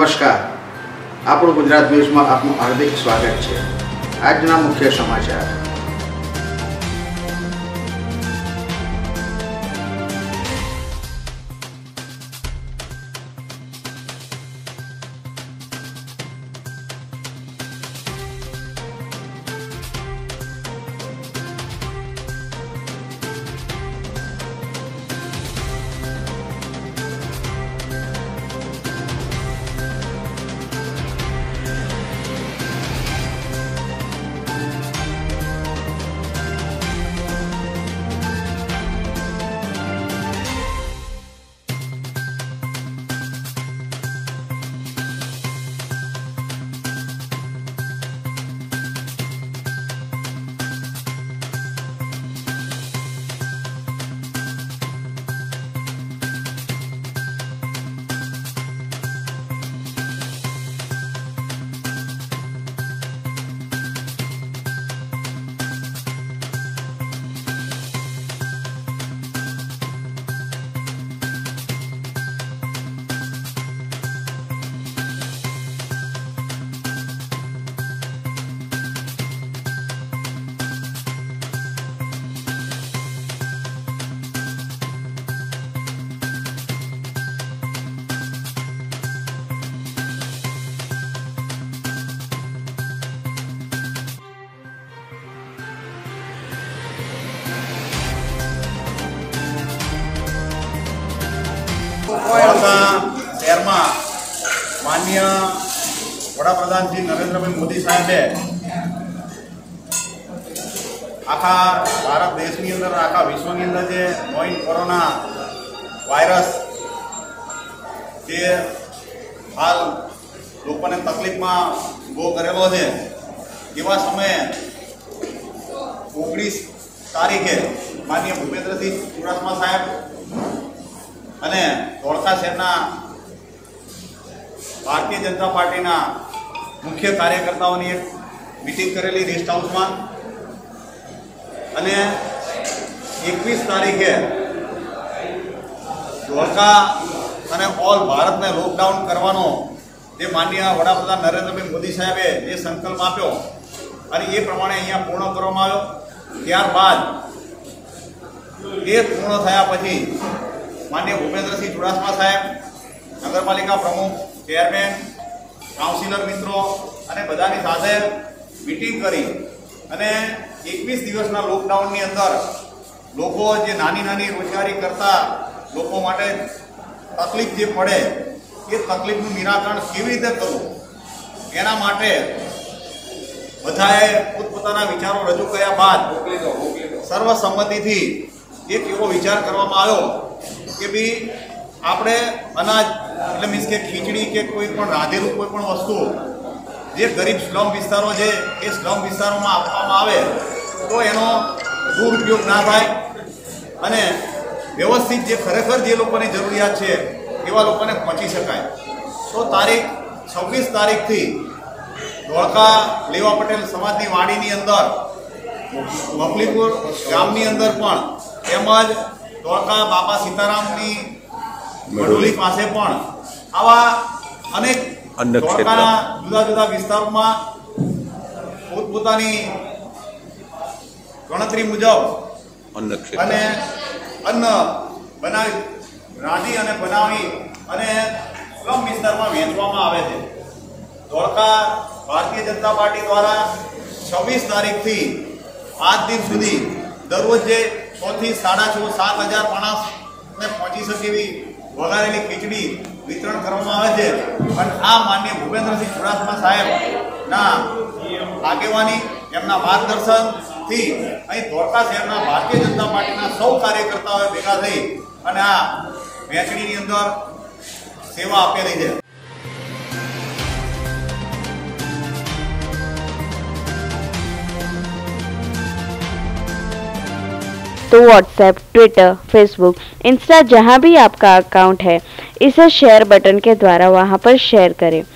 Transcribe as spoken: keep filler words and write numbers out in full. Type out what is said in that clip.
નમસ્કાર, આપણું ગુજરાત ન્યૂઝમાં આપનું હાર્દિક સ્વાગત છે। આજના મુખ્ય સમાચાર। शहर में माननीय वडाप्रधान श्री नरेंद्रभाई मोदी साहेबे आखा भारत देश की अंदर आखा विश्व की अंदर जो नोइन कोरोना वायरस जे हाल लोग ने तकलीफ में उभो करेलो है एवा समय ओगनीस तारीखे माननीय भूपेन्द्र सिंह चुडासमा साहेब અને ધોળકા શહેરના ભારતીય જનતા પાર્ટીના મુખ્ય કાર્યકર્તાઓની એક મીટિંગ કરેલી રેસ્ટ હાઉસમાં અને એકવીસ તારીખે ધોળકા અને ઓલ ભારતને લોકડાઉન કરવાનો જે માનનીય વડાપ્રધાન નરેન્દ્રભાઈ મોદી સાહેબે જે સંકલ્પ આપ્યો અને એ પ્રમાણે અહીંયા પૂર્ણ કરવામાં આવ્યો। ત્યારબાદ એ પૂર્ણ થયા પછી माननीय भूपेन्द्र सिंह चुडासमा साहेब नगरपालिका प्रमुख चेरमेन काउंसिलर मित्रों अने बधानी साथे मीटिंग करी अने एकवीस दिवसना लॉकडाउन अंदर लोको जे नानी नानी रोजगारी करता लोको माटे तकलीफ जे पड़े ए तकलीफनुं निराकरण केवी रीते करवुं एना माटे बधाए पोतपोताना विचारो रजू कर्या बाद सर्वसम्मतिथी एक एवो विचार करवामां आव्यो कि भी आपणे अनाज एटले मीन्स के खीचड़ी के कोई पण राधेलू कोई पण वस्तु जे गरीब स्लम विस्तारों है ए स्लम विस्तारों में आपवामां आवे तो एनो दुरुपयोग ना थाय अने व्यवस्थित जे खरेखर जे लोकोनी जरूरियात है एवा लोकोने पहोंची शकाय। तो तारीख छब्बीस तारीख थी धोळका लेवा पटेल समाजनी वाड़ीनी अंदर मफलीपुर गामनी अंदर पण તેમજ ધોળકા બાપા સીતારામની મઢોલી પાસે પણ આવા અનેક ધોળકાના જુદા જુદા વિસ્તારોમાં પોતપોતાની ગણતરી મુજબ અને અન્ન બનાવી રાંધી અને બનાવી અને સ્લમ વિસ્તારમાં વેચવામાં આવે છે। ધોળકા ભારતીય જનતા પાર્ટી દ્વારા છવ્વીસ તારીખથી પાંચ दिन સુધી दररोज जे छो थी साढ़ा छो सात हज़ार माणस ने पहुंची सके एवी वगारेली खीचड़ी वितरण करवामां आवे छे। अने आ माननीय भूपेन्द्र सिंह चुडासमा साहेब ना आगेवानी एमना मार्गदर्शन थी अहीं धोळका शहेरना भारतीय जनता पार्टीना सौ कार्यकर्ताओए भेगा थई अने आ वेचणीनी अंदर सेवा आपेली छे। तो व्हाट्सएप, ट्विटर, फेसबुक, इंस्टा जहाँ भी आपका अकाउंट है इसे शेयर बटन के द्वारा वहाँ पर शेयर करें।